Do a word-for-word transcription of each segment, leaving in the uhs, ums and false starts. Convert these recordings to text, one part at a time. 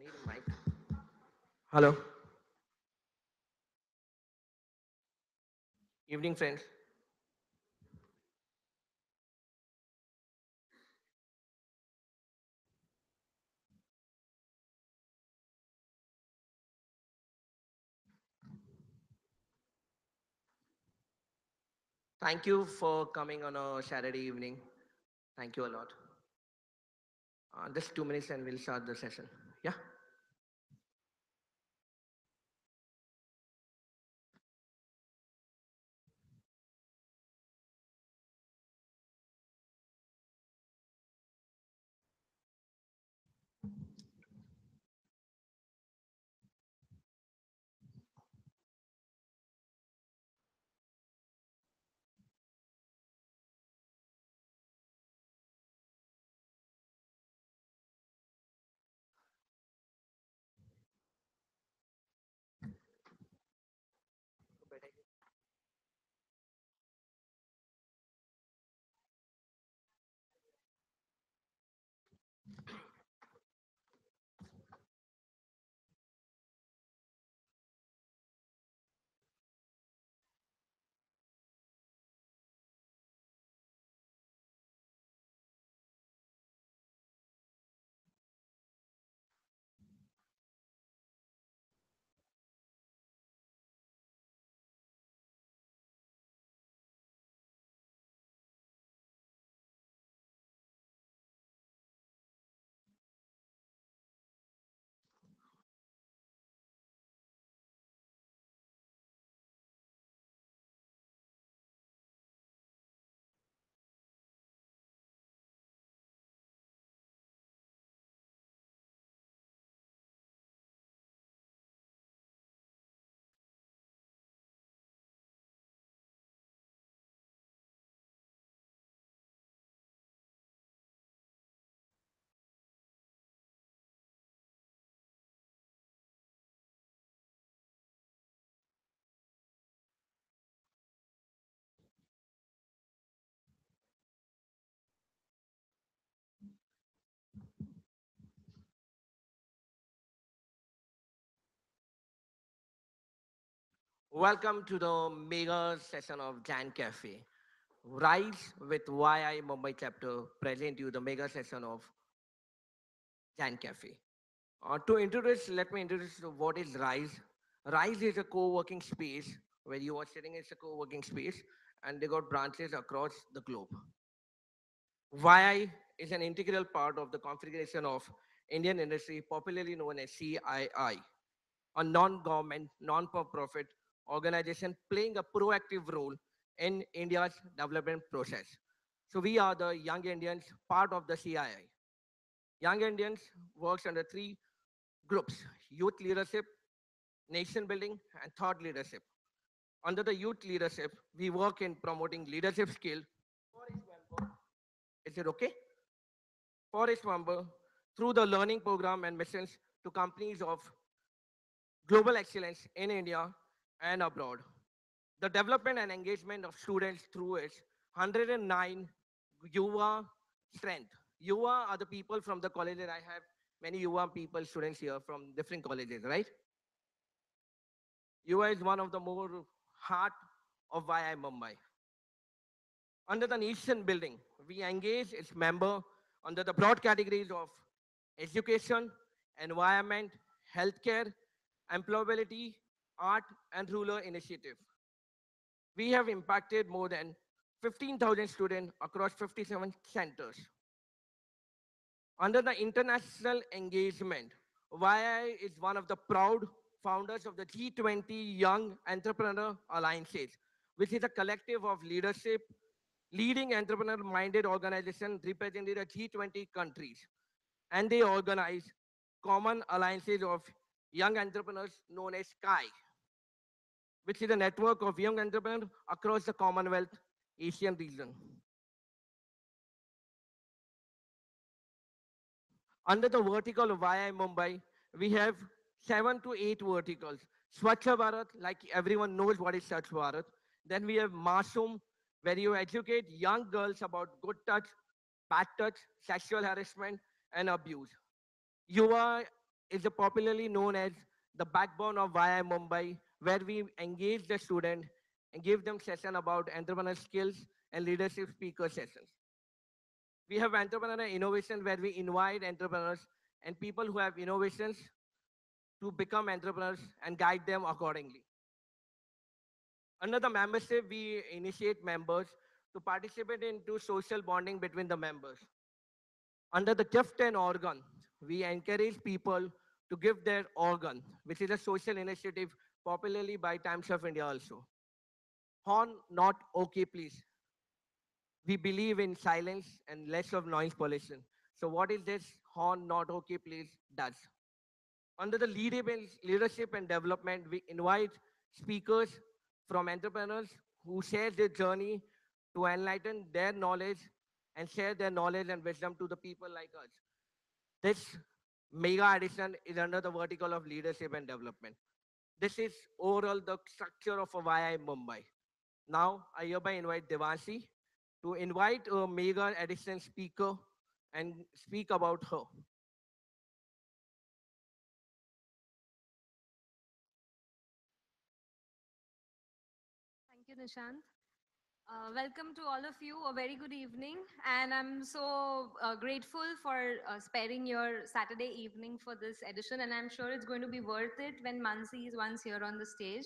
need a mic. Hello. Evening, friends. Thank you for coming on a Saturday evening. Thank you a lot. Uh, just two minutes and we'll start the session. Yeah. Welcome to the mega session of Zen Cafe. Rise with Y I Mumbai chapter present you the mega session of Zen Cafe. Uh, to introduce, let me introduce what is Rise. Rise is a co-working space where you are sitting. It's a co-working space, and they got branches across the globe. Y I is an integral part of the configuration of Indian industry, popularly known as C I I, a non-government, non-for-profit organization playing a proactive role in India's development process. So we are the Young Indians, part of the C I I. Young Indians works under three groups: youth leadership, nation building, and thought leadership. Under the youth leadership, we work in promoting leadership skill. Is it okay? For its member, through the learning program and missions to companies of global excellence in India and abroad. The development and engagement of students through its one hundred nine Yuva strength. Yuva are the people from the colleges. I have many Yuva people, students here from different colleges, right? Yuva is one of the more heart of Y I Mumbai. Under the nation building, we engage its member under the broad categories of education, environment, healthcare, employability, art, and rural initiative. We have impacted more than fifteen thousand students across fifty-seven centers. Under the international engagement, Y I is one of the proud founders of the G twenty Young Entrepreneur Alliances, which is a collective of leadership, leading entrepreneur-minded organization representing the G twenty countries. And they organize common alliances of young entrepreneurs known as SKY, which is a network of young entrepreneurs across the Commonwealth Asian region. Under the vertical of Y I Mumbai, we have seven to eight verticals. Swachh Bharat, like everyone knows what is Swachh Bharat. Then we have Masum, where you educate young girls about good touch, bad touch, sexual harassment, and abuse. Yuva is popularly known as the backbone of Y I Mumbai, where we engage the student and give them session about entrepreneurial skills and leadership speaker sessions. We have entrepreneur innovation where we invite entrepreneurs and people who have innovations to become entrepreneurs and guide them accordingly. Under the membership, we initiate members to participate into social bonding between the members. Under the gift and organ, we encourage people to give their organ, which is a social initiative popularly by Times of India also. Horn, not okay, please. We believe in silence and less of noise pollution. So what is this horn, not okay, please, does? Under the leadership and development, we invite speakers from entrepreneurs who share their journey to enlighten their knowledge and share their knowledge and wisdom to the people like us. This mega edition is under the vertical of leadership and development. This is overall the structure of a Y I Mumbai. Now, I hereby invite Devanshi to invite a mega edition speaker and speak about her. Thank you, Nishant. Uh, welcome to all of you. A very good evening. And I'm so uh, grateful for uh, sparing your Saturday evening for this edition. And I'm sure it's going to be worth it when Mansi is once here on the stage.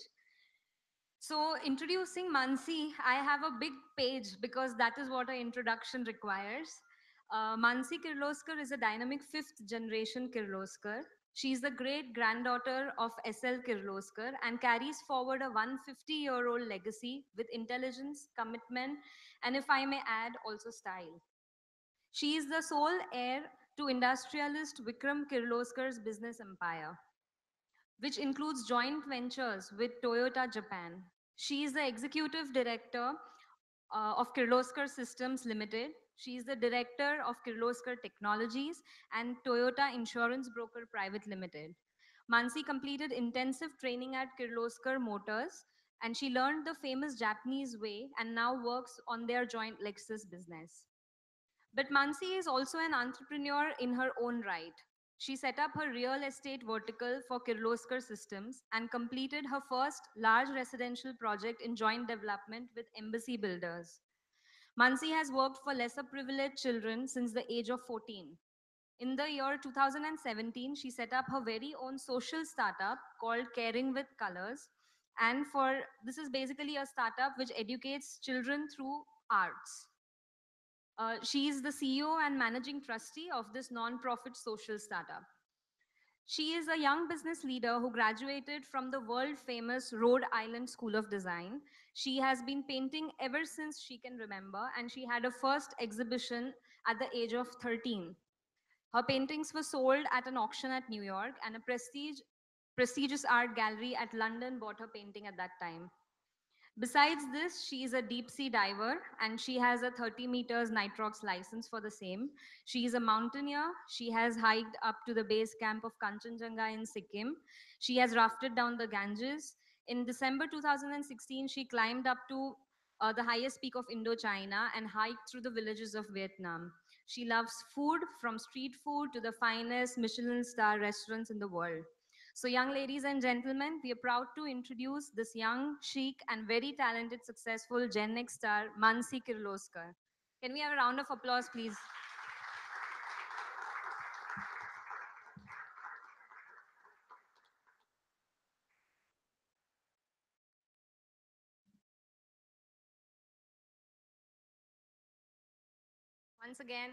So, introducing Mansi, I have a big page because that is what an introduction requires. Uh, Manasi Kirloskar is a dynamic fifth generation Kirloskar. She is the great granddaughter of S L Kirloskar and carries forward a one hundred fifty year old legacy with intelligence, commitment, and if I may add, also style. She is the sole heir to industrialist Vikram Kirloskar's business empire, which includes joint ventures with Toyota Japan. She is the executive director uh, of Kirloskar Systems Limited. She is the director of Kirloskar Technologies and Toyota Insurance Broker Private Limited. Mansi completed intensive training at Kirloskar Motors and she learned the famous Japanese way and now works on their joint Lexus business. But Mansi is also an entrepreneur in her own right. She set up her real estate vertical for Kirloskar Systems and completed her first large residential project in joint development with Embassy Builders. Mansi has worked for lesser privileged children since the age of fourteen. In the year two thousand seventeen, she set up her very own social startup called Caring with Colors. And for this is basically a startup which educates children through arts. Uh, she is the C E O and managing trustee of this non-profit social startup. She is a young business leader who graduated from the world famous Rhode Island School of Design. She has been painting ever since she can remember, and she had a first exhibition at the age of thirteen. Her paintings were sold at an auction at New York, and a prestige, prestigious art gallery at London bought her painting at that time. Besides this, she is a deep sea diver and she has a thirty meters nitrox license for the same. She is a mountaineer. She has hiked up to the base camp of Kanchenjunga in Sikkim. She has rafted down the Ganges. In December two thousand sixteen, she climbed up to uh, the highest peak of Indochina and hiked through the villages of Vietnam. She loves food, from street food to the finest Michelin star restaurants in the world. So, young ladies and gentlemen, we are proud to introduce this young, chic, and very talented, successful Gen X star, Manasi Kirloskar. Can we have a round of applause, please? Once again.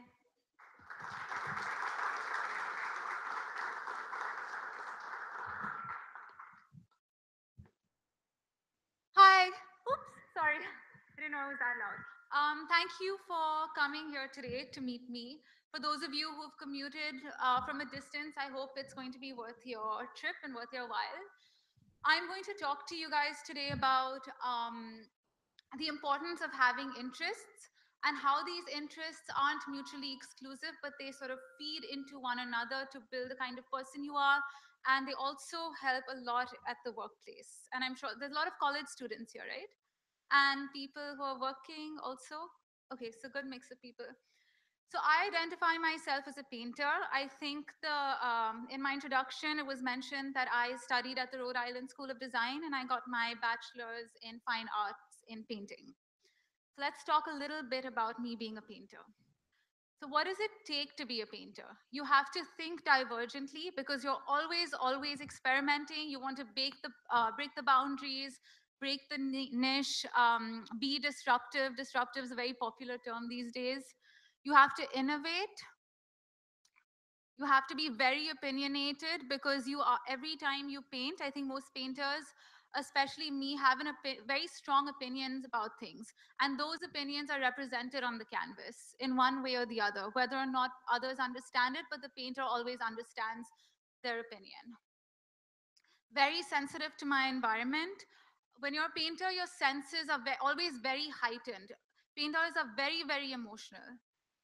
Hi. Oops, sorry. I didn't know it was that loud. Um, thank you for coming here today to meet me. For those of you who've commuted uh, from a distance, I hope it's going to be worth your trip and worth your while. I'm going to talk to you guys today about um, the importance of having interests and how these interests aren't mutually exclusive, but they sort of feed into one another to build the kind of person you are. And they also help a lot at the workplace. And I'm sure there's a lot of college students here, right? And people who are working also. Okay, so good mix of people. So I identify myself as a painter. I think the um, in my introduction it was mentioned that I studied at the Rhode Island School of Design and I got my bachelor's in fine arts in painting. So let's talk a little bit about me being a painter. So what does it take to be a painter? You have to think divergently because you're always, always experimenting. You want to break the, uh, break the boundaries, break the niche, um, be disruptive. Disruptive is a very popular term these days. You have to innovate. You have to be very opinionated because you are every time you paint. I think most painters, especially me, have an opi- very strong opinions about things, and those opinions are represented on the canvas in one way or the other, whether or not others understand it, but the painter always understands their opinion. Very sensitive to my environment. When you're a painter, your senses are ve- always very heightened. Painters are very, very emotional.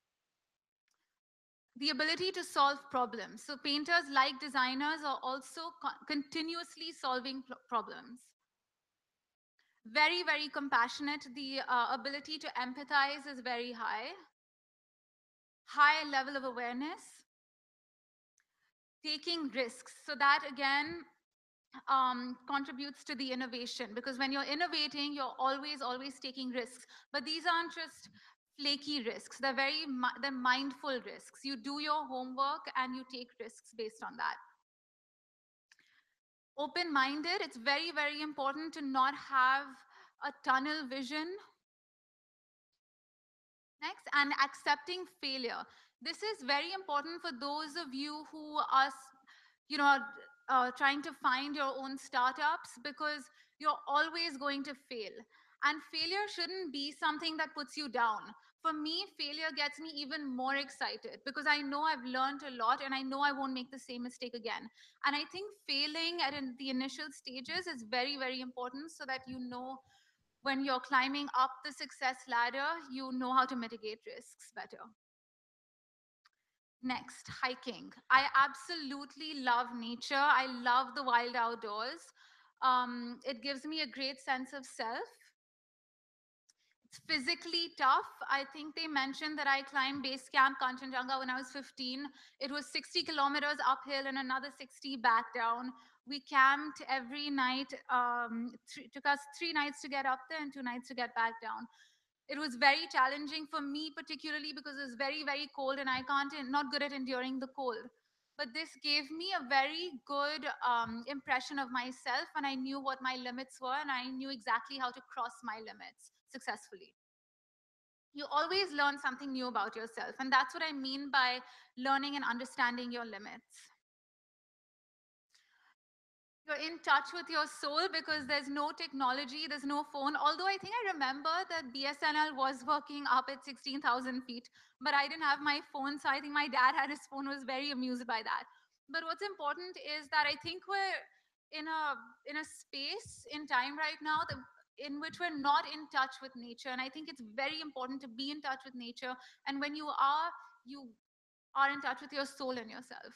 The ability to solve problems. So painters, like designers, are also co- continuously solving pro- problems. Very, very compassionate. The uh, ability to empathize is very high. High level of awareness. Taking risks. So that again um, contributes to the innovation, because when you're innovating, you're always, always taking risks. But these aren't just flaky risks. They're very, mi- they're mindful risks. You do your homework and you take risks based on that. Open minded, it's very, very important to not have a tunnel vision. Next, and accepting failure. This is very important for those of you who are, you know, uh, trying to find your own startups, because you're always going to fail. And failure shouldn't be something that puts you down. For me, failure gets me even more excited because I know I've learned a lot and I know I won't make the same mistake again. And I think failing at in the initial stages is very, very important so that you know when you're climbing up the success ladder, you know how to mitigate risks better. Next, hiking. I absolutely love nature. I love the wild outdoors. Um, it gives me a great sense of self. It's physically tough. I think they mentioned that I climbed base camp Kanchenjunga when I was fifteen. It was sixty kilometers uphill and another sixty back down. We camped every night. Um, it took us three nights to get up there and two nights to get back down. It was very challenging for me, particularly because it was very, very cold and I can't, not good at enduring the cold. But this gave me a very good um, impression of myself, and I knew what my limits were, and I knew exactly how to cross my limits successfully. You always learn something new about yourself, and that's what I mean by learning and understanding your limits. You're in touch with your soul because there's no technology, there's no phone. Although I think I remember that B S N L was working up at sixteen thousand feet, but I didn't have my phone, so I think my dad had his phone, was very amused by that. But what's important is that I think we're in a in a space in time right now that in which we're not in touch with nature, and I think it's very important to be in touch with nature. And when you are, you are in touch with your soul and yourself.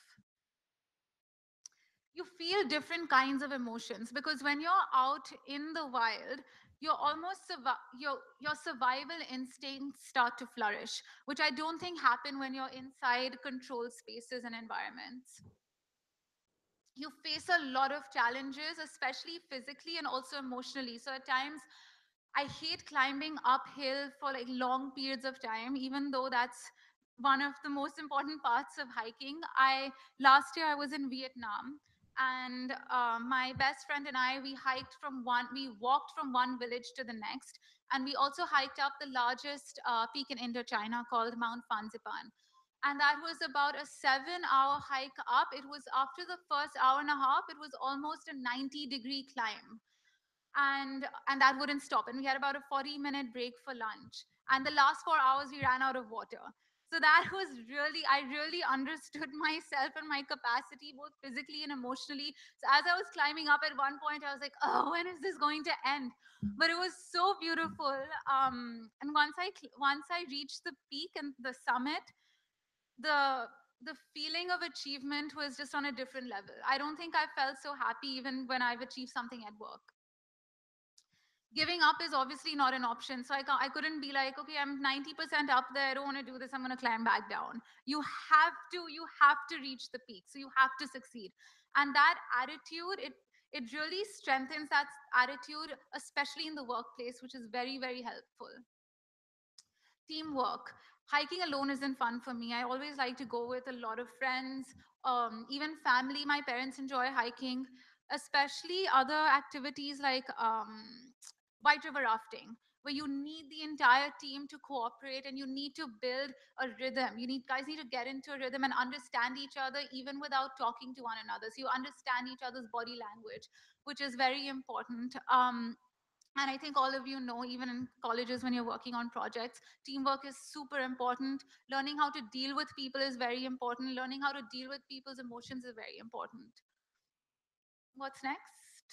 You feel different kinds of emotions because when you're out in the wild, you're almost survi- your your survival instincts start to flourish, which I don't think happen when you're inside controlled spaces and environments. You face a lot of challenges, especially physically and also emotionally. So at times I hate climbing uphill for like long periods of time, even though that's one of the most important parts of hiking. I last year I was in Vietnam, and uh, my best friend and I, we hiked from one, we walked from one village to the next, and we also hiked up the largest uh, peak in Indochina called Mount Fansipan. And that was about a seven-hour hike up. It was after the first hour and a half, it was almost a ninety degree climb, and and that wouldn't stop, and we had about a forty minute break for lunch, and the last four hours we ran out of water. So that was really, I really understood myself and my capacity both physically and emotionally. So as I was climbing up, at one point I was like, oh, when is this going to end? But it was so beautiful. Um, and once i cl- once I reached the peak and the summit, the the feeling of achievement was just on a different level. I don't think I felt so happy even when I've achieved something at work. Giving up is obviously not an option. So I, can't, I couldn't be like, okay, I'm ninety percent up there. I don't want to do this. I'm going to climb back down. You have to, you have to reach the peak. So you have to succeed. And that attitude, it, it really strengthens that attitude, especially in the workplace, which is very, very helpful. Teamwork. Hiking alone isn't fun for me. I always like to go with a lot of friends, um, even family. My parents enjoy hiking, especially other activities like um, white river rafting, where you need the entire team to cooperate and you need to build a rhythm. You need guys need to get into a rhythm and understand each other even without talking to one another. So you understand each other's body language, which is very important. Um, and I think all of you know, even in colleges when you're working on projects, teamwork is super important. Learning how to deal with people is very important. Learning how to deal with people's emotions is very important. What's next?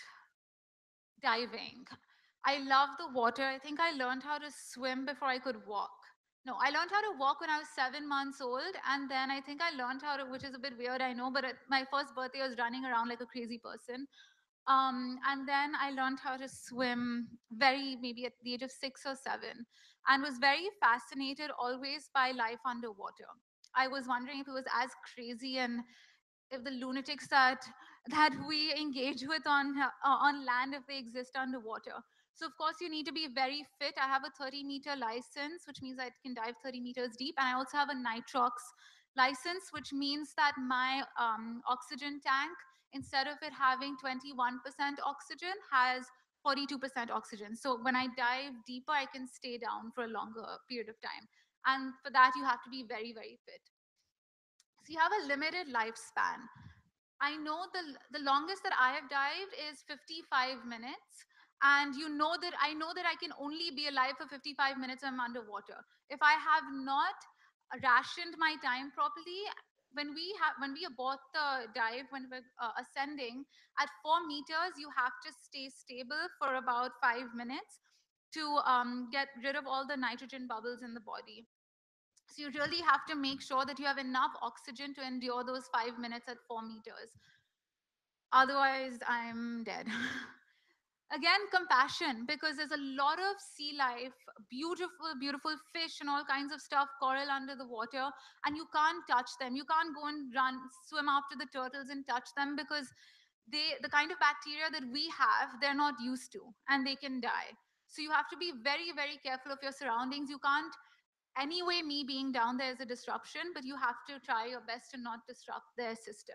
Diving. I love the water. I think I learned how to swim before I could walk. No, I learned how to walk when I was seven months old. And then I think I learned how to, which is a bit weird, I know, but at my first birthday, I was running around like a crazy person. Um, and then I learned how to swim very, maybe at the age of six or seven, and was very fascinated always by life underwater. I was wondering if it was as crazy and if the lunatics that that we engage with on uh, on land, if they exist underwater. So of course you need to be very fit. I have a thirty meter license, which means I can dive thirty meters deep, and I also have a nitrox license, which means that my um, oxygen tank, instead of it having twenty-one percent oxygen, has forty-two percent oxygen. So when I dive deeper, I can stay down for a longer period of time, and for that you have to be very, very fit. So you have a limited lifespan. I know the the longest that I have dived is fifty-five minutes, and you know that I know that I can only be alive for fifty-five minutes when I'm underwater. If I have not rationed my time properly, when we have when we abort the dive, when we're uh, ascending at four meters, you have to stay stable for about five minutes to um, get rid of all the nitrogen bubbles in the body. So you really have to make sure that you have enough oxygen to endure those five minutes at four meters. Otherwise, I'm dead. Again, compassion, because there's a lot of sea life, beautiful, beautiful fish and all kinds of stuff, coral under the water, and you can't touch them. You can't go and run, swim after the turtles and touch them because they, the kind of bacteria that we have, they're not used to, and they can die. So you have to be very, very careful of your surroundings. You can't, anyway, me being down there is a disruption, but you have to try your best to not disrupt their system.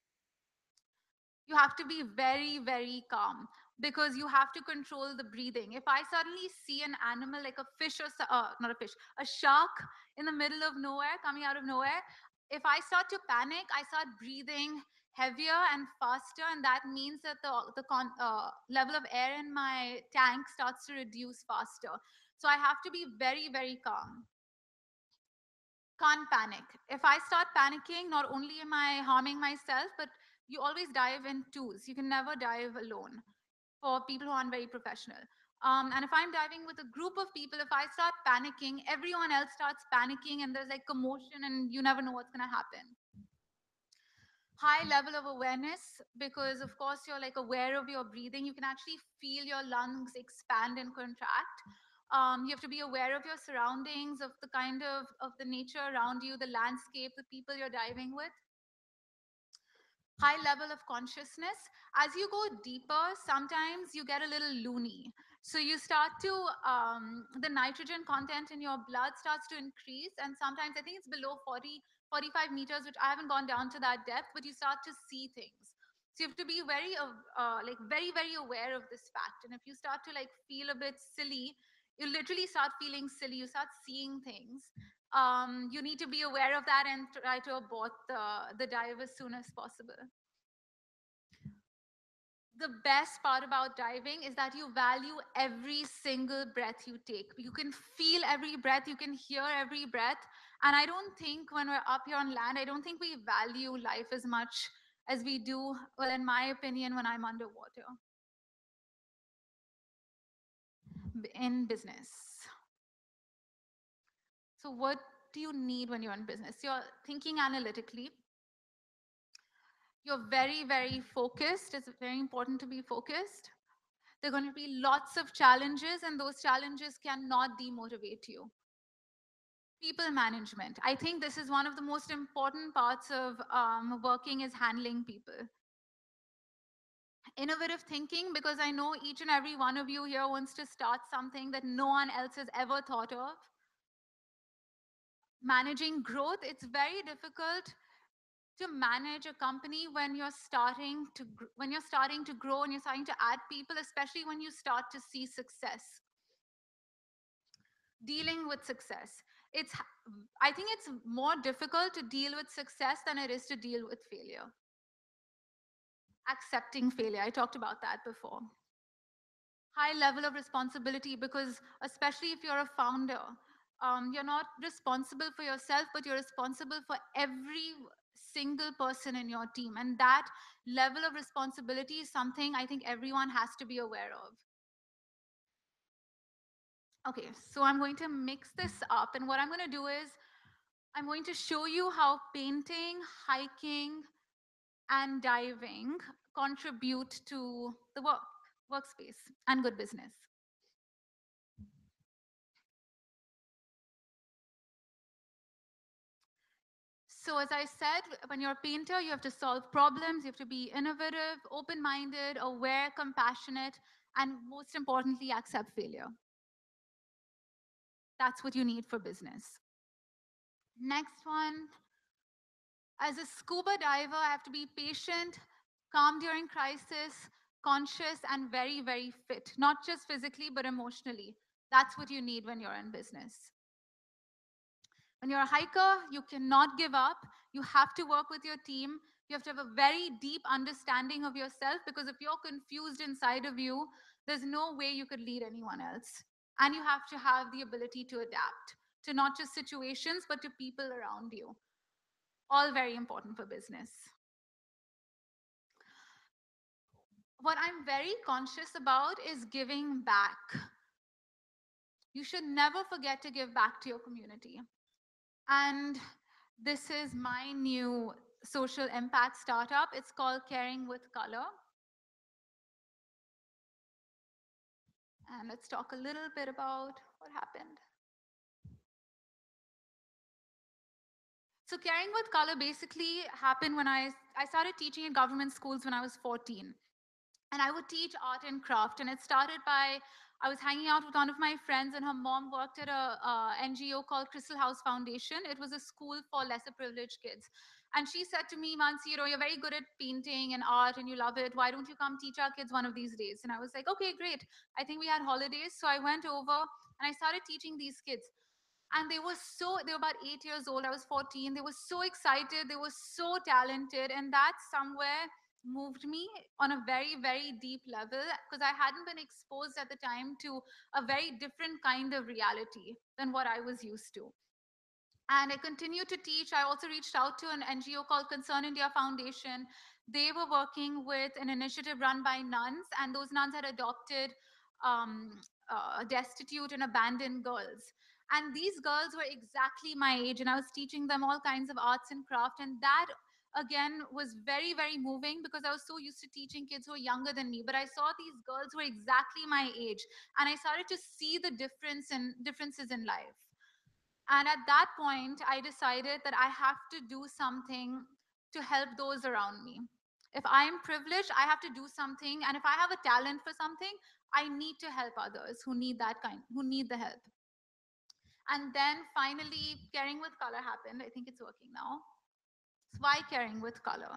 You have to be very, very calm because you have to control the breathing. If I suddenly see an animal like a fish or uh, not a fish, a shark in the middle of nowhere, coming out of nowhere, if I start to panic, I start breathing heavier and faster, and that means that the the con, uh, level of air in my tank starts to reduce faster. So I have to be very, very calm. Can't panic. If I start panicking, not only am I harming myself, but you always dive in twos. You can never dive alone for people who aren't very professional. Um, and if I'm diving with a group of people, if I start panicking, everyone else starts panicking and there's like commotion and you never know what's going to happen. High level of awareness, because of course you're like aware of your breathing. You can actually feel your lungs expand and contract. Um, you have to be aware of your surroundings, of the kind of of the nature around you, the landscape, the people you're diving with. High level of consciousness. As you go deeper, sometimes you get a little loony. So you start to, um, the nitrogen content in your blood starts to increase. And sometimes I think it's below forty, forty-five meters, which I haven't gone down to that depth, but you start to see things. So you have to be very, uh, uh, like very, very aware of this fact. And if you start to like feel a bit silly, you literally start feeling silly. You start seeing things. Um, you need to be aware of that and try to abort the, the dive as soon as possible. The best part about diving is that you value every single breath you take. You can feel every breath, you can hear every breath. And I don't think when we're up here on land, I don't think we value life as much as we do, well, in my opinion, when I'm underwater in business. So, what do you need when you're in business? You're thinking analytically. You're very, very focused. It's very important to be focused. There are going to be lots of challenges, and those challenges cannot demotivate you. People management. I think this is one of the most important parts of um, working is handling people. Innovative thinking, because I know each and every one of you here wants to start something that no one else has ever thought of. Managing growth, it's very difficult to manage a company when you're starting to when you're starting to grow and you're starting to add people, especially when you start to see success. Dealing with success, it's I think it's more difficult to deal with success than it is to deal with failure. Accepting failure, I talked about that before. High level of responsibility, because especially if you're a founder, um, you're not responsible for yourself, but you're responsible for every single person in your team, and that level of responsibility is something I think everyone has to be aware of. Okay, so I'm going to mix this up, and what I'm going to do is I'm going to show you how painting, hiking, and diving contribute to the work workspace and good business. So as I said, when you're a painter, you have to solve problems, you have to be innovative, open-minded, aware, compassionate, and most importantly, accept failure. That's what you need for business. Next one, as a scuba diver, I have to be patient, calm during crisis, conscious, and very, very fit, not just physically, but emotionally. That's what you need when you're in business. When you're a hiker, you cannot give up. You have to work with your team. You have to have a very deep understanding of yourself, because if you're confused inside of you, there's no way you could lead anyone else. And you have to have the ability to adapt to not just situations, but to people around you. All very important for business. What I'm very conscious about is giving back. You should never forget to give back to your community. And this is my new social impact startup. It's called Caring with Color. And let's talk a little bit about what happened. So Caring with Color basically happened when I, I started teaching in government schools when I was fourteen. And I would teach art and craft. And it started by, I was hanging out with one of my friends, and her mom worked at a uh, N G O called Crystal House Foundation. It was a school for lesser privileged kids. And she said to me, Mansi, you know, you're very good at painting and art and you love it. Why don't you come teach our kids one of these days? And I was like, okay, great. I think we had holidays. So I went over and I started teaching these kids. And they were so, they were about eight years old. I was fourteen. They were so excited. They were so talented. And that somewhere moved me on a very, very deep level, because I hadn't been exposed at the time to a very different kind of reality than what I was used to. And I continued to teach. I also reached out to an N G O called Concern India Foundation. They were working with an initiative run by nuns, and those nuns had adopted um, uh, destitute and abandoned girls. And these girls were exactly my age, and I was teaching them all kinds of arts and craft. And that, again, was very, very moving, because I was so used to teaching kids who were younger than me. But I saw these girls who were exactly my age, and I started to see the difference in differences in life. And at that point, I decided that I have to do something to help those around me. If I am privileged, I have to do something. And if I have a talent for something, I need to help others who need that kind, who need the help. And then finally, Caring with Color happened. I think it's working now. So why Caring with Color?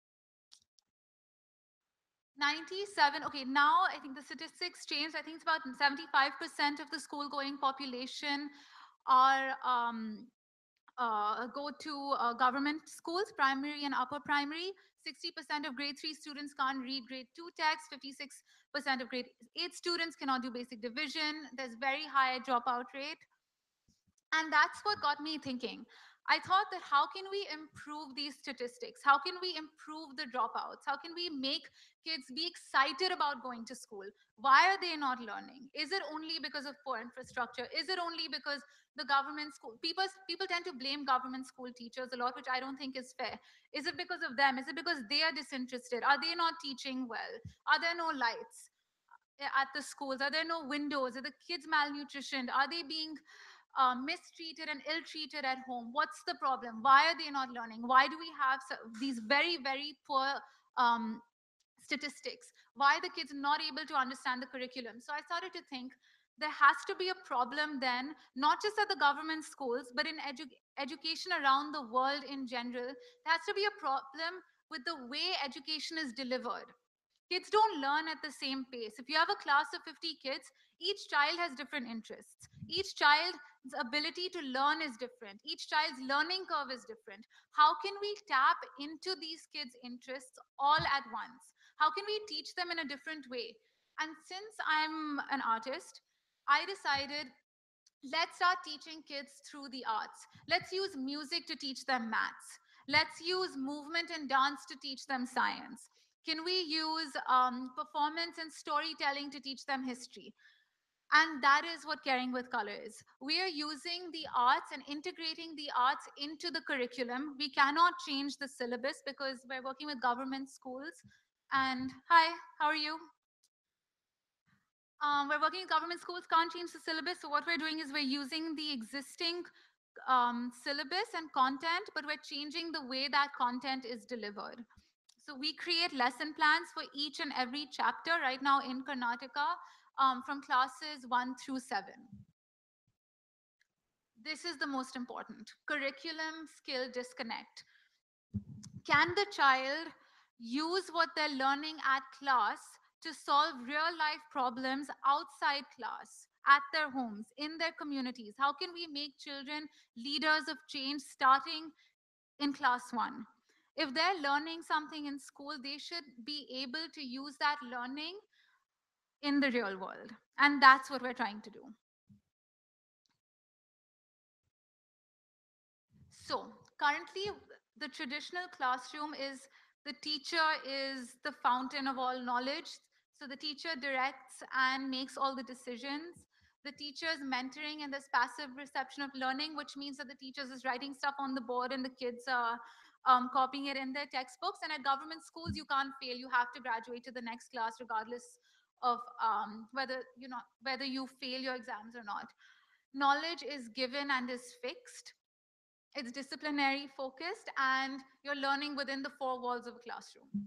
ninety-seven, okay, now I think the statistics changed. I think it's about seventy-five percent of the school going population are um, uh, go to uh, government schools, primary and upper primary. sixty percent of grade three students can't read grade two text. fifty-six percent of grade eight students cannot do basic division. There's very high dropout rate. And that's what got me thinking. I thought that how can we improve these statistics? How can we improve the dropouts? How can we make kids be excited about going to school? Why are they not learning? Is it only because of poor infrastructure? Is it only because the government school, people, people tend to blame government school teachers a lot, which I don't think is fair. Is it because of them? Is it because they are disinterested? Are they not teaching well? Are there no lights? at the schools? Are there no windows? Are the kids malnutritioned? Are they being uh, mistreated and ill treated at home? What's the problem? Why are they not learning? Why do we have so, these very, very poor um, statistics? Why are the kids not able to understand the curriculum? So I started to think there has to be a problem then, not just at the government schools, but in edu- education around the world in general. There has to be a problem with the way education is delivered. Kids don't learn at the same pace. If you have a class of fifty kids, each child has different interests. Each child's ability to learn is different. Each child's learning curve is different. How can we tap into these kids' interests all at once? How can we teach them in a different way? And since I'm an artist, I decided, let's start teaching kids through the arts. Let's use music to teach them maths. Let's use movement and dance to teach them science. Can we use um, performance and storytelling to teach them history? And that is what Caring with Color is. We are using the arts and integrating the arts into the curriculum. We cannot change the syllabus because we're working with government schools. And hi, how are you? Um, we're working with government schools, can't change the syllabus. So what we're doing is we're using the existing um, syllabus and content, but we're changing the way that content is delivered. So we create lesson plans for each and every chapter right now in Karnataka, um, from classes one through seven. This is the most important curriculum skill disconnect. Can the child use what they're learning at class to solve real life problems outside class, at their homes, in their communities? How can we make children leaders of change starting in class one? If they're learning something in school, they should be able to use that learning in the real world. And that's what we're trying to do. So currently, the traditional classroom is the teacher is the fountain of all knowledge. So the teacher directs and makes all the decisions. The teacher is mentoring and there's passive reception of learning, which means that the teacher is writing stuff on the board and the kids are um, copying it in their textbooks. And at government schools, you can't fail. You have to graduate to the next class regardless of um, whether you know whether you fail your exams or not. Knowledge is given and is fixed. It's disciplinary focused, and you're learning within the four walls of a classroom.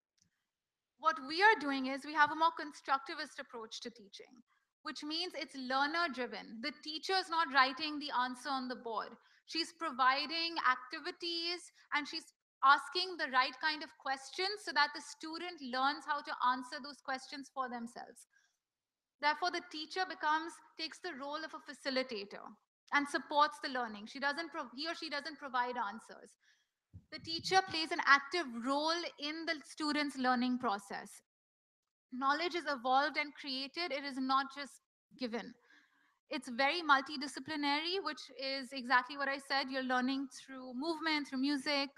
What we are doing is we have a more constructivist approach to teaching, which means it's learner driven. The teacher is not writing the answer on the board. She's providing activities and she's asking the right kind of questions so that the student learns how to answer those questions for themselves. Therefore, the teacher becomes, takes the role of a facilitator and supports the learning. She doesn't, pro- he or she doesn't provide answers. The teacher plays an active role in the student's learning process. Knowledge is evolved and created, it is not just given. It's very multidisciplinary, which is exactly what I said. You're learning through movement, through music,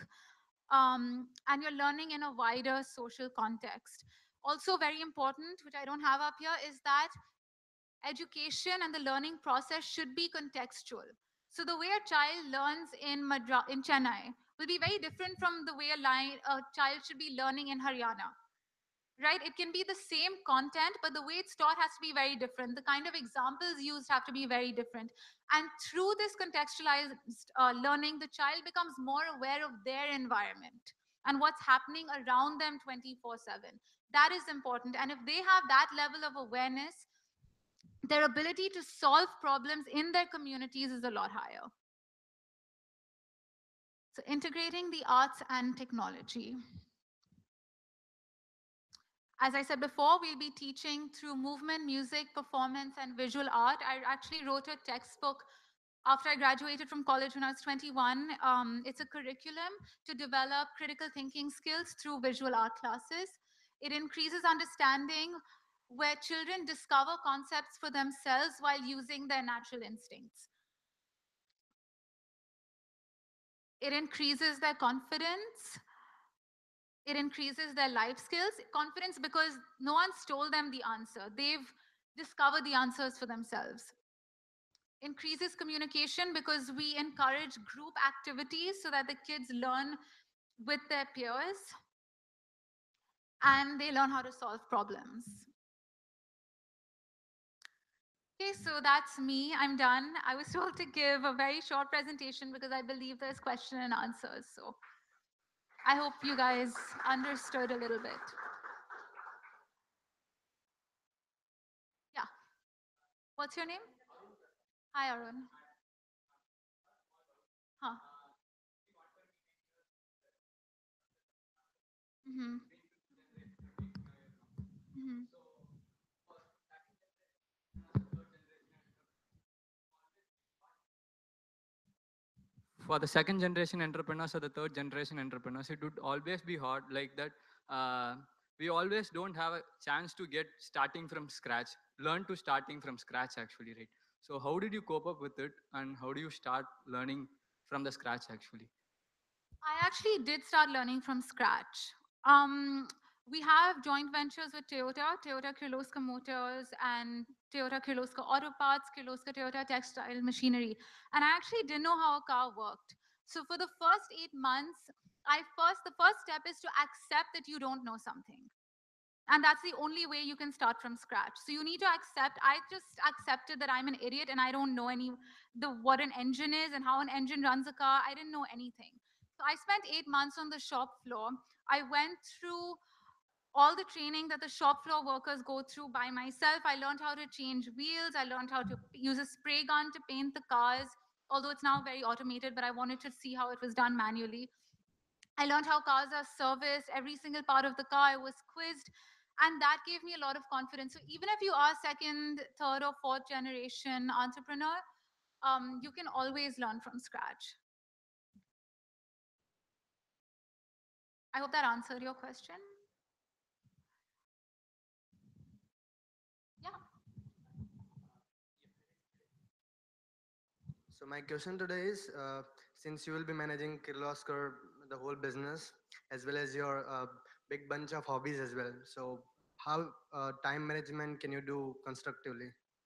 um, and you're learning in a wider social context. Also, very important, which I don't have up here, is that education and the learning process should be contextual. So the way a child learns in Madra- in Chennai will be very different from the way a, li- a child should be learning in Haryana. Right? It can be the same content, but the way it's taught has to be very different. The kind of examples used have to be very different. And through this contextualized uh, learning, the child becomes more aware of their environment and what's happening around them twenty-four seven. That is important. And if they have that level of awareness, their ability to solve problems in their communities is a lot higher. So, integrating the arts and technology. As I said before, we'll be teaching through movement, music, performance, and visual art. I actually wrote a textbook after I graduated from college when I was twenty-one. Um, it's a curriculum to develop critical thinking skills through visual art classes. It increases understanding where children discover concepts for themselves while using their natural instincts. It increases their confidence. It increases their life skills. Confidence because no one's told them the answer. They've discovered the answers for themselves. Increases communication because we encourage group activities so that the kids learn with their peers and they learn how to solve problems. Okay, so that's me. I'm done. I was told to give a very short presentation because I believe there's question and answers. So I hope you guys understood a little bit. Yeah. What's your name? Hi, Arun. Huh. Mm-hmm. Mm-hmm. For the second generation entrepreneurs or the third generation entrepreneurs, it would always be hard like that. Uh, we always don't have a chance to get starting from scratch, learn to starting from scratch actually, right? So how did you cope up with it and how do you start learning from the scratch actually? I actually did start learning from scratch. Um, we have joint ventures with Toyota, Toyota Kirloskar Motors, and Toyota Kirloskar Auto Parts, Kirloskar Toyota Textile Machinery. And I actually didn't know how a car worked. So for the first eight months, I first the first step is to accept that you don't know something. And that's the only way you can start from scratch. So you need to accept. I just accepted that I'm an idiot and I don't know any the what an engine is and how an engine runs a car. I didn't know anything. So I spent eight months on the shop floor. I went through all the training that the shop floor workers go through by myself. I learned how to change wheels. I learned how to use a spray gun to paint the cars, although it's now very automated, but I wanted to see how it was done manually. I learned how cars are serviced, every single part of the car. I was quizzed, and that gave me a lot of confidence. So even if you are second, third, or fourth generation entrepreneur, um, you can always learn from scratch. I hope that answered your question. Yeah. So my question today is, uh, since you will be managing Kirloskar, the whole business, as well as your uh, big bunch of hobbies as well. So how uh, time management can you do constructively?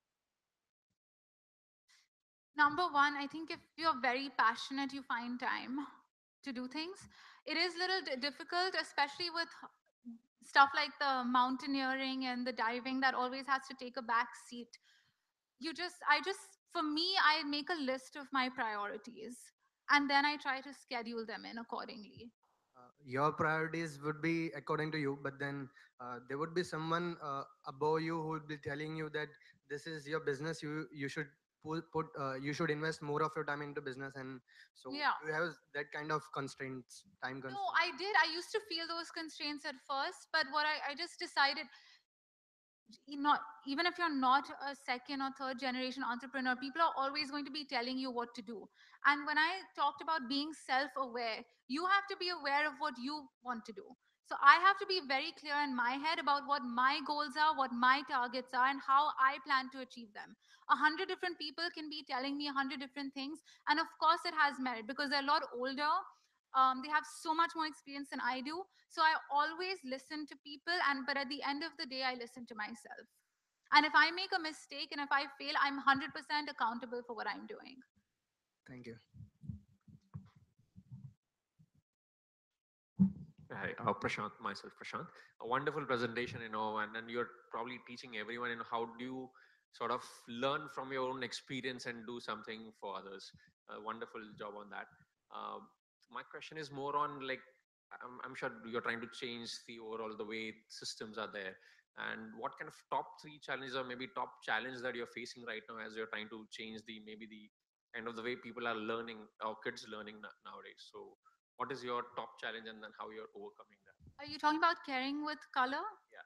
Number one, I think if you're very passionate, you find time to do things. It is a little d- difficult, especially with stuff like the mountaineering and the diving that always has to take a back seat. You just I just For me, I make a list of my priorities and then I try to schedule them in accordingly. Uh, your priorities would be according to you, but then uh, there would be someone uh, above you who would be telling you that this is your business. You you should put, put uh, you should invest more of your time into business, and so Yeah. you have that kind of constraints, time No, constraints. I did. I used to feel those constraints at first, but what I, I just decided, e- not even if you're not a second or third generation entrepreneur, people are always going to be telling you what to do. And when I talked about being self-aware, you have to be aware of what you want to do. So I have to be very clear in my head about what my goals are, what my targets are, and how I plan to achieve them. A hundred different people can be telling me a hundred different things, and of course it has merit because they're a lot older. Um, they have so much more experience than I do. So I always listen to people, and but at the end of the day, I listen to myself. And if I make a mistake and if I fail, I'm one hundred percent accountable for what I'm doing. Thank you. Hi, uh, Prashant, myself, Prashant. A wonderful presentation, you know, and then you're probably teaching everyone, you know, how do you sort of learn from your own experience and do something for others. A wonderful job on that. Um, my question is more on like, I'm, I'm sure you're trying to change the overall the way systems are there. And what kind of top three challenges or maybe top challenge that you're facing right now as you're trying to change the maybe the kind of the way people are learning or kids learning na- nowadays. So what is your top challenge and then how you're overcoming that? Are you talking about caring with color? Yeah.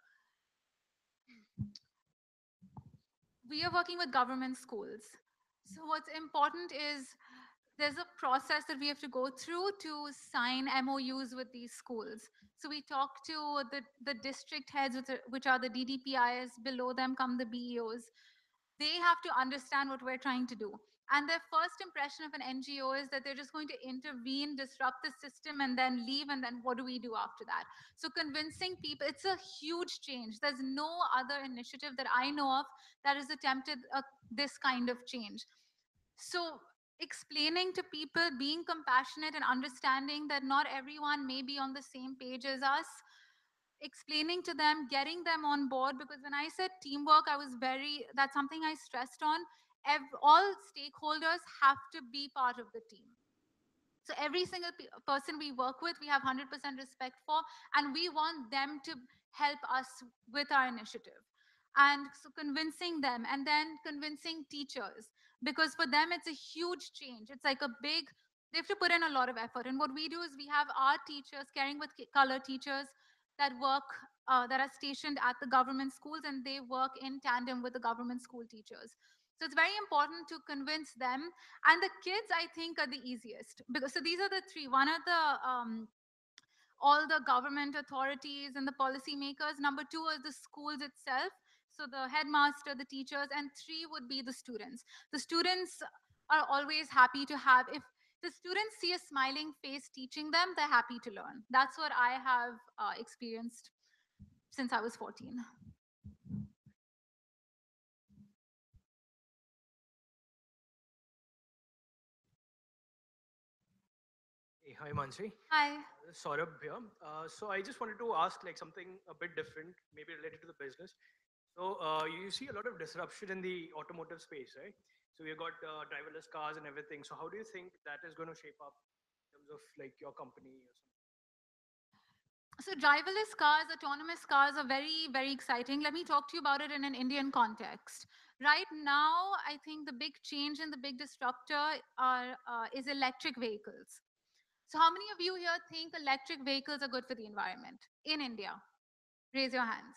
We are working with government schools. So what's important is there's a process that we have to go through to sign M O Us with these schools. So we talk to the, the district heads, which are, which are the D D P Is. Below them come the B E Os. They have to understand what we're trying to do. And their first impression of an N G O is that they're just going to intervene, disrupt the system, and then leave. And then what do we do after that? So convincing people, it's a huge change. There's no other initiative that I know of that has attempted a, this kind of change. So explaining to people, being compassionate and understanding that not everyone may be on the same page as us, explaining to them, getting them on board. Because when I said teamwork, I was very, that's something I stressed on. Ev- all stakeholders have to be part of the team. So every single pe- person we work with, we have one hundred percent respect for, and we want them to help us with our initiative. And so convincing them, and then convincing teachers, because for them it's a huge change. It's like a big, they have to put in a lot of effort. And what we do is we have our teachers caring with ki- color teachers that work, uh, that are stationed at the government schools, and they work in tandem with the government school teachers. So it's very important to convince them. And the kids, I think, are the easiest. Because so these are the three. One are the um, all the government authorities and the policymakers. Number two is the schools itself. So the headmaster, the teachers, and three would be the students. The students are always happy to have, if the students see a smiling face teaching them, they're happy to learn. That's what I have uh, experienced since I was fourteen. Hey, hi Mansi. Hi. This is Saurabh here. Uh, so I just wanted to ask like something a bit different, maybe related to the business. So uh, you see a lot of disruption in the automotive space, right? So we've got uh, driverless cars and everything. So how do you think that is going to shape up in terms of like your company or something? So driverless cars, autonomous cars are very, very exciting. Let me talk to you about it in an Indian context. Right now, I think the big change and the big disruptor are, uh, is electric vehicles. So how many of you here think electric vehicles are good for the environment in India? Raise your hands.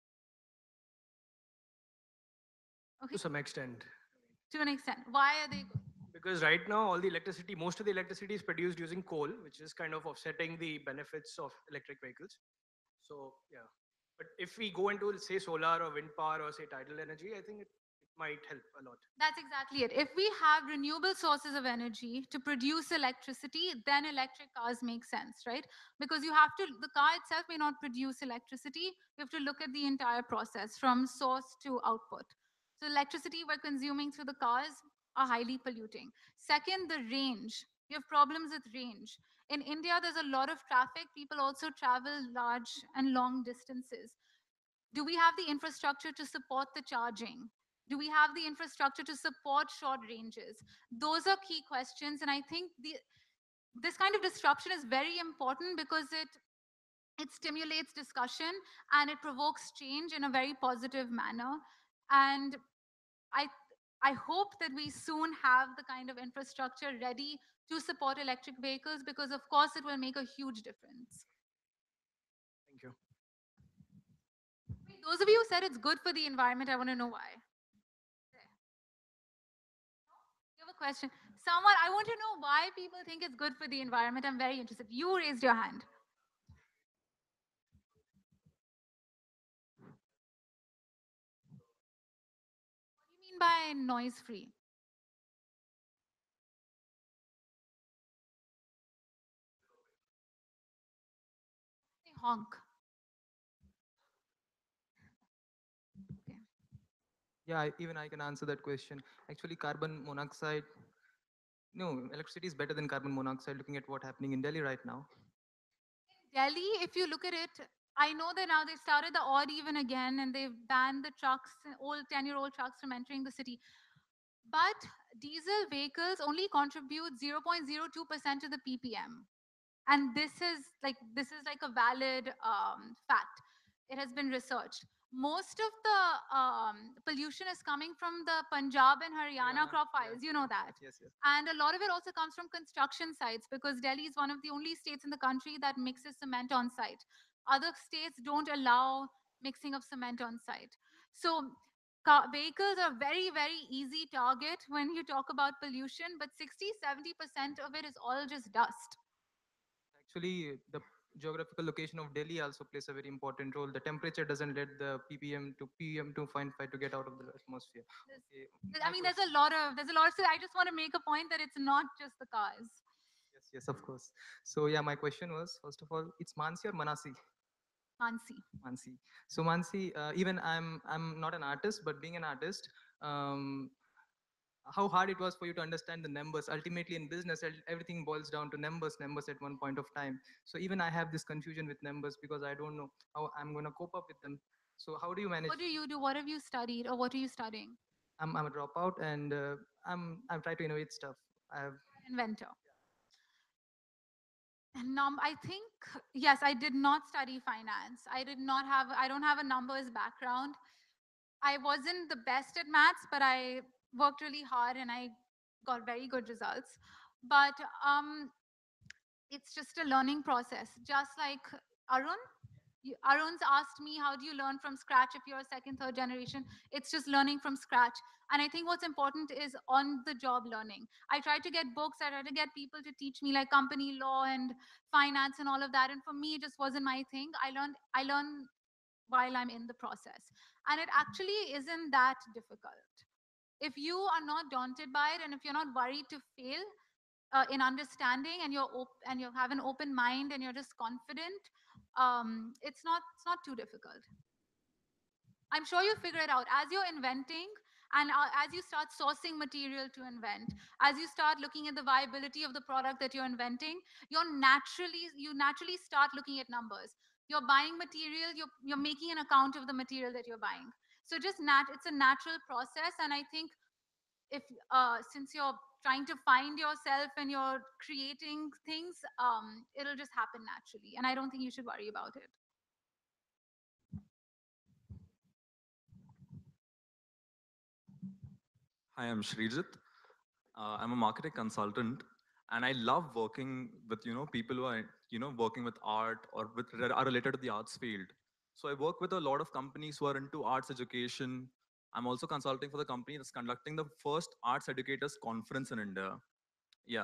Okay, To some extent. to an extent. Why are they good? Because right now all the electricity, most of the electricity is produced using coal, which is kind of offsetting the benefits of electric vehicles. So yeah. But if we go into say solar or wind power or say tidal energy, I think it, it might help a lot. That's exactly it. If we have renewable sources of energy to produce electricity, then electric cars make sense, right? Because you have to, the car itself may not produce electricity. You have to look at the entire process from source to output. So, electricity we're consuming through the cars are highly polluting. Second, the range. You have problems with range. In India, there's a lot of traffic. People also travel large and long distances. Do we have the infrastructure to support the charging? Do we have the infrastructure to support short ranges? Those are key questions. And I think the, this kind of disruption is very important because it, it stimulates discussion and it provokes change in a very positive manner. And I, I hope that we soon have the kind of infrastructure ready to support electric vehicles because, of course, it will make a huge difference. Thank you. Wait, those of you who said it's good for the environment, I want to know why. You have a question. Someone, I want to know why people think it's good for the environment. I'm very interested. You raised your hand. What do you mean by noise free? They honk. Okay. Yeah, I- even I can answer that question. Actually, carbon monoxide, no, electricity is better than carbon monoxide looking at what's happening in Delhi right now. Delhi, if you look at it, I know that now they've started the odd even again and they've banned the trucks, old ten year old trucks from entering the city. But diesel vehicles only contribute zero point zero two percent to the P P M. And this is like this is like a valid um, fact. It has been researched. Most of the um, pollution is coming from the Punjab and Haryana Haryana, crop yeah, fires. You know that. Yes, yes. And a lot of it also comes from construction sites because Delhi is one of the only states in the country that mixes cement on site. Other states don't allow mixing of cement on site. So car- vehicles are very, very easy target when you talk about pollution, but sixty, seventy percent of it is all just dust. Actually, the geographical location of Delhi also plays a very important role. The temperature doesn't let the P P M to P M two point five to get out of the atmosphere. There's, Okay, there- I my mean, there's a question. lot of, there's a lot of, so I just want to make a point that it's not just the cars. Yes, yes, of course. So yeah, my question was first of all, it's Mansi or Manasi? Mansi. Mansi. So Mansi, uh, even I'm I'm not an artist, but being an artist, um, how hard it was for you to understand the numbers. Ultimately, in business, el- everything boils down to numbers, numbers at one point of time. So even I have this confusion with numbers because I don't know how I'm going to cope up with them. So how do you manage? What do you do? What have you studied or what are you studying? I'm, I'm a dropout, and uh, I'm I'm trying to innovate stuff. I have Inventor. And num I think, yes, I did not study finance. I did not have, I don't have a numbers background. I wasn't the best at maths, but I worked really hard and I got very good results. But um, it's just a learning process. Just like Arun, you, Arun's asked me, how do you learn from scratch if you're a second, third generation? It's just learning from scratch. And I think what's important is on the job learning. I try to get books, I try to get people to teach me like company law and finance and all of that. And for me, it just wasn't my thing. I learned, I learned while I'm in the process. And it actually isn't that difficult. If you are not daunted by it and if you're not worried to fail, uh, in understanding and you're op- and you have an open mind and you're just confident, um, it's not it's not too difficult. I'm sure you'll figure it out as you're inventing and uh, as you start sourcing material to invent, as you start looking at the viability of the product that you're inventing, you're naturally you naturally start looking at numbers. You're buying material, you're, you're making an account of the material that you're buying. So just nat it's a natural process. And I think if uh, since you're trying to find yourself and you're creating things, um, it'll just happen naturally. And I don't think you should worry about it. Hi, I'm Shrijit. Uh, I'm a marketing consultant, and I love working with you know people who are you know working with art or with are related to the arts field. So I work with a lot of companies who are into arts education. I'm also consulting for the company that's conducting the first arts educators conference in India. Yeah.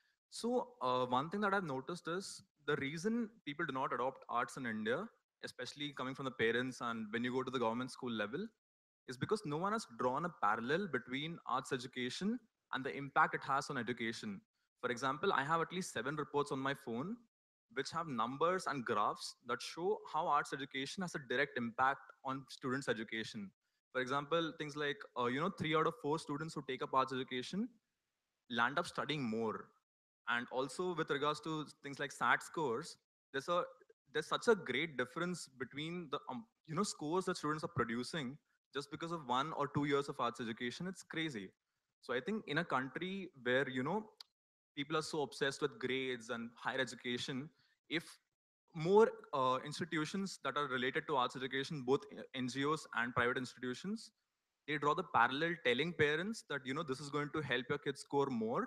So uh, one thing that I've noticed is the reason people do not adopt arts in India, especially coming from the parents and when you go to the government school level, is because no one has drawn a parallel between arts education and the impact it has on education. For example, I have at least seven reports on my phone which have numbers and graphs that show how arts education has a direct impact on students' education. For example, things like uh, you know three out of four students who take up arts education land up studying more. And also with regards to things like SAT scores, there's a there's such a great difference between the um, you know scores that students are producing just because of one or two years of arts education. It's crazy. So I think in a country where you know people are so obsessed with grades and higher education, if more uh, institutions that are related to arts education, both uh, N G Os and private institutions, they draw the parallel telling parents that you know this is going to help your kids score more.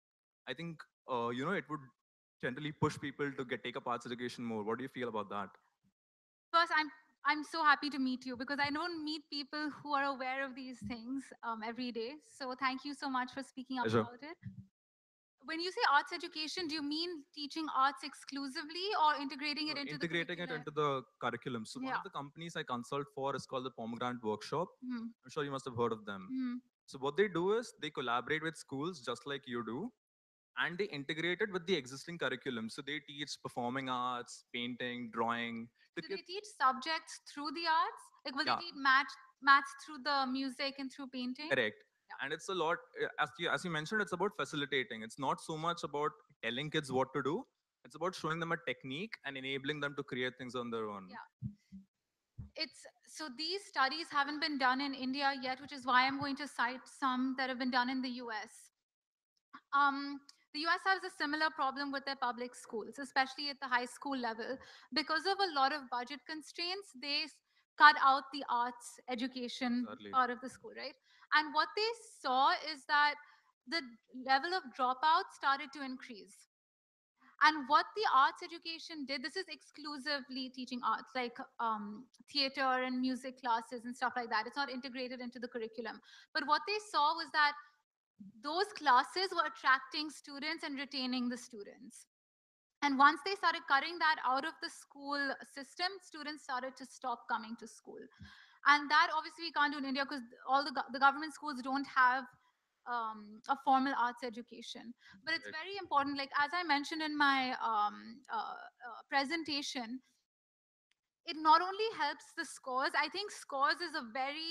I think uh, you know it would generally push people to get take up arts education more. What do you feel about that? First, i'm i'm so happy to meet you because I don't meet people who are aware of these things um, every day. So thank you so much for speaking up Pleasure. about it. When you say arts education, do you mean teaching arts exclusively or integrating No, it into the integrating it curriculum? into the curriculum. So one Yeah. of the companies I consult for is called the Pomegranate Workshop. Hmm. I'm sure you must have heard of them. Hmm. So what they do is they collaborate with schools just like you do, and they integrate it with the existing curriculum. So they teach performing arts, painting, drawing to Do they kids. teach subjects through the arts? Like, will they Yeah, teach math, maths through the music and through painting? correct. Yeah. And it's a lot, uh, as you, as you mentioned, it's about facilitating. It's not so much about telling kids what to do. It's about showing them a technique and enabling them to create things on their own. Yeah. It's so these studies haven't been done in India yet, which is why I'm going to cite some that have been done in the U S. Um, the U S has a similar problem with their public schools, especially at the high school level. Because of a lot of budget constraints, they s- cut out the arts education Exactly. part of the school, right? And what they saw is that the level of dropout started to increase. And what the arts education did, this is exclusively teaching arts, like um, theater and music classes and stuff like that. It's not integrated into the curriculum. But what they saw was that those classes were attracting students and retaining the students. And once they started cutting that out of the school system, students started to stop coming to school. And that obviously we can't do in India because all the, the government schools don't have um, a formal arts education. But it's Correct. very important, like as I mentioned in my um, uh, uh, presentation, it not only helps the scores. I think scores is a very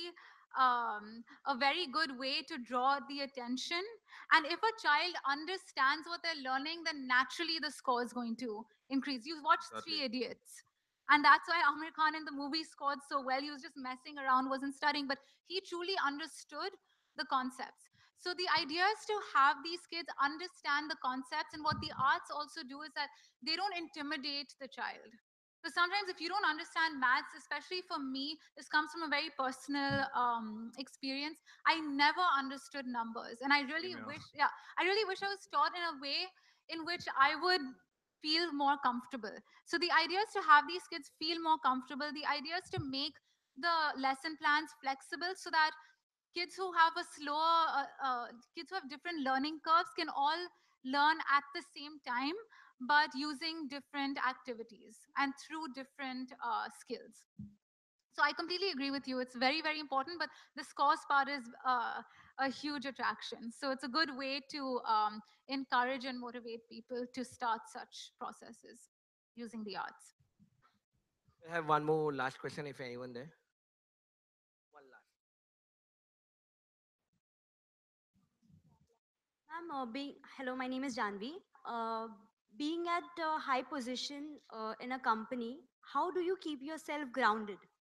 um, a very good way to draw the attention. And if a child understands what they're learning, then naturally the score is going to increase. You watch Exactly. Three Idiots. And that's why Amir Khan in the movie scored so well. He was just messing around, wasn't studying, but he truly understood the concepts. So the idea is to have these kids understand the concepts, and what the arts also do is that they don't intimidate the child. So sometimes if you don't understand maths, especially for me, this comes from a very personal um, experience. I never understood numbers, and I Same really here. wish, yeah, I really wish I was taught in a way in which I would feel more comfortable. So the idea is to have these kids feel more comfortable. The idea is to make the lesson plans flexible so that kids who have a slower, uh, uh, kids who have different learning curves can all learn at the same time, but using different activities and through different uh, skills. So I completely agree with you. It's very, very important, but the scores part is uh, a huge attraction. So it's a good way to um, encourage and motivate people to start such processes using the arts. I have one more last question if anyone there. One last. Ma'am, uh, being hello, my name is Janvi. Uh, being at a high position uh, in a company, how do you keep yourself grounded?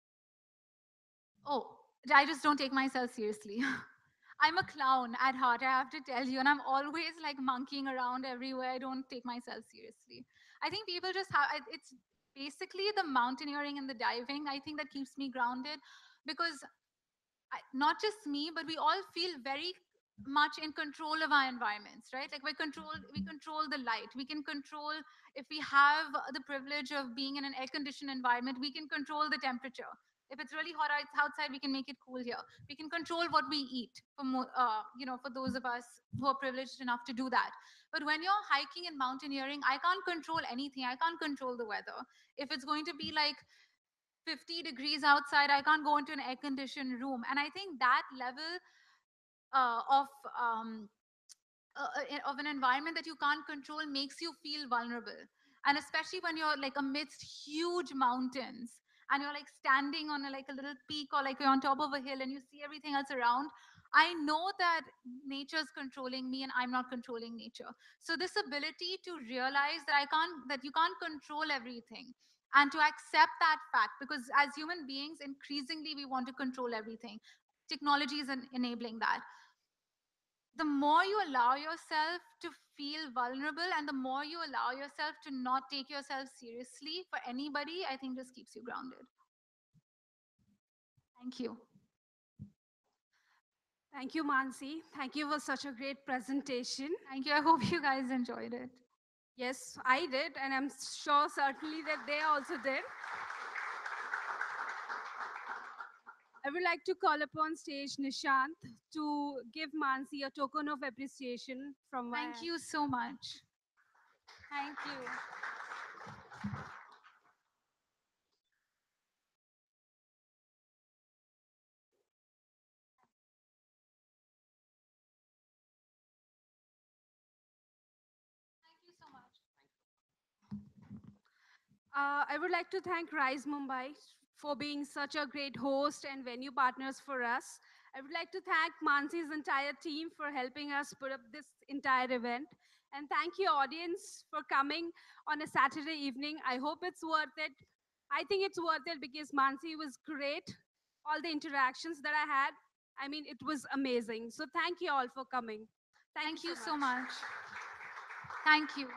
Oh, I just don't take myself seriously. I'm a clown at heart, I have to tell you, and I'm always like monkeying around everywhere. I don't take myself seriously. I think people just have I- it's basically the mountaineering and the diving, I think, that keeps me grounded, because I, not just me, but we all feel very much in control of our environments, right? Like we control, we control the light. We can control, if we have the privilege of being in an air-conditioned environment, we can control the temperature. If it's really hot outside, we can make it cool here. We can control what we eat. For mo- uh, you know, for those of us who are privileged enough to do that. But when you're hiking and mountaineering, I can't control anything. I can't control the weather. If it's going to be like fifty degrees outside, I can't go into an air conditioned room. And I think that level uh, of um, uh, uh, of an environment that you can't control makes you feel vulnerable. And especially when you're like amidst huge mountains and you're like standing on a, like a little peak, or like you're on top of a hill and you see everything else around. I know that nature's controlling me and I'm not controlling nature. So this ability to realize that I can't, that you can't control everything, and to accept that fact, because as human beings, increasingly we want to control everything. Technology is en- enabling that. The more you allow yourself to feel vulnerable, and the more you allow yourself to not take yourself seriously for anybody, I think just keeps you grounded. Thank you. Thank you, Mansi. Thank you for such a great presentation. Thank you. I hope you guys enjoyed it. Yes, I did, and I'm sure certainly that they also did. I would like to call upon stage Nishant to give Mansi a token of appreciation from my Thank end. you so much. Thank you. Thank you so much. Uh, I would like to thank Rise Mumbai for being such a great host and venue partners for us. I would like to thank Mansi's entire team for helping us put up this entire event. And thank you, audience, for coming on a Saturday evening. I hope it's worth it. I think it's worth it because Mansi was great. All the interactions that I had, I mean, it was amazing. So thank you all for coming. Thank, Thank you you so so much. much. Thank you.